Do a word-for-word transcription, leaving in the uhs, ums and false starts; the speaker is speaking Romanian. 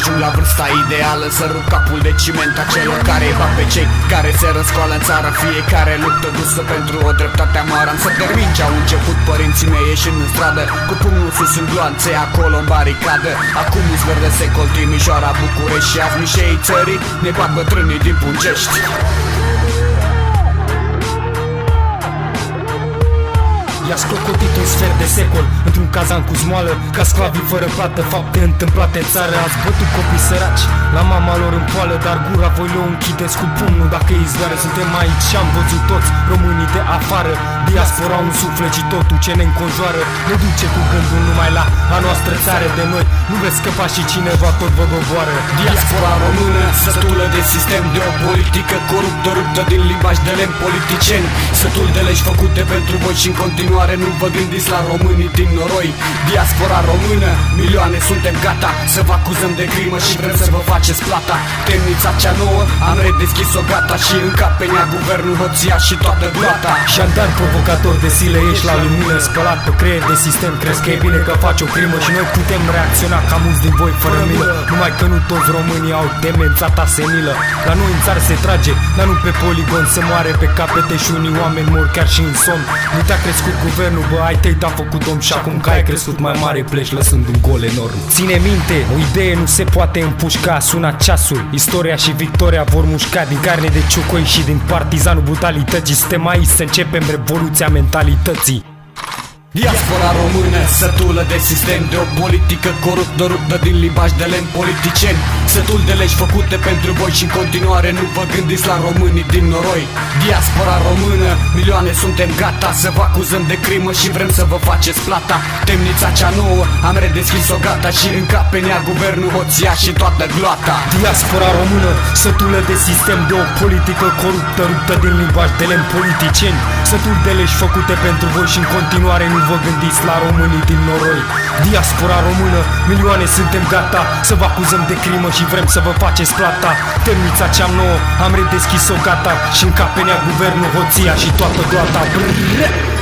ajung la vârsta ideală să rup capul de ciment a celor care îi bat pe cei care se răscoală în țară. Fiecare luptă dusă pentru o dreptate amară. Am să termin ce au început părinții mei ieșind în stradă, cu pumnul sus în gloanțe, acolo în baricadă. Acum îți verde secol Timișoara, București și azi mișeii țării ne bat bătrânii din Puncești. I-a sclocotit un sfert de secol într-un cazan cu zmoală, ca sclavii fără plată, fapte întâmplate în țară. Ați bătut copii săraci la mama lor în poală, dar gura voi le-o închideți cu pumnul dacă îi zdoară. Suntem aici și am văzut toți românii de afară. Diaspora un suflet și totul ce ne înconjoară ne duce cu gândul numai la a noastră țară de noi. Nu veți scăpa și cineva tot vă doboară. Diaspora română, sătulă de sistem, de o politică coruptă, ruptă din limbaj de lemn politicieni. Sătul de legi făcute pentru voi și în continuare nu vă gândiți la românii din noroi. Diaspora română, milioane suntem gata să vă acuzăm de crimă și vrem să vă faceți plata. Temnița cea nouă am redeschis-o gata și în cap pe nea guvernul, hoția și toată gloata. Jandarm provocator de zile, ești la lumină, spălat pe creier de sistem. Crezi că e bine că faci o crimă și noi putem reacționa ca mulți din voi fără milă. Numai că nu toți românii au demența ta senilă. La noi în țară se trage, dar nu pe poligon. Se moare pe capete și unii oameni mor chiar și în somn. Nu te-a crescut guvernul, bă, ai tăi te-a făcut om și acum că ai crescut mai mare pleci lăsând un gol enorm. Ține minte, o idee nu se poate împușca. Sună ceasul, istoria și victoria vor mușca din carne de ciucoi și din partizanul brutalității. Suntem aici să începem revoluția mentalității. Diaspora română, sătulă de sistem, de o politică coruptă, ruptă din limbaj de lemn politicieni. Sătul de legi făcute pentru voi și în continuare nu vă gândiți la românii din noroi. Diaspora română, milioane suntem gata să vă acuzăm de crimă și vrem să vă faceți plata. Temnița cea nouă am redeschis-o gata și în cap pe nea guvernul, hoția și toată gloata. Diaspora română, sătulă de sistem, de o politică coruptă, ruptă din limbaj de lemn politicieni. Sătul de legi făcute pentru voi și în continuare nu vă gândiți la românii din noroi. Diaspora română, milioane suntem gata să vă acuzăm de crimă și vrem să vă faceți plata. Temnița cea nouă am redeschis-o gata și în cap pe nea guvernul, hoția și toată gloata. Brrr.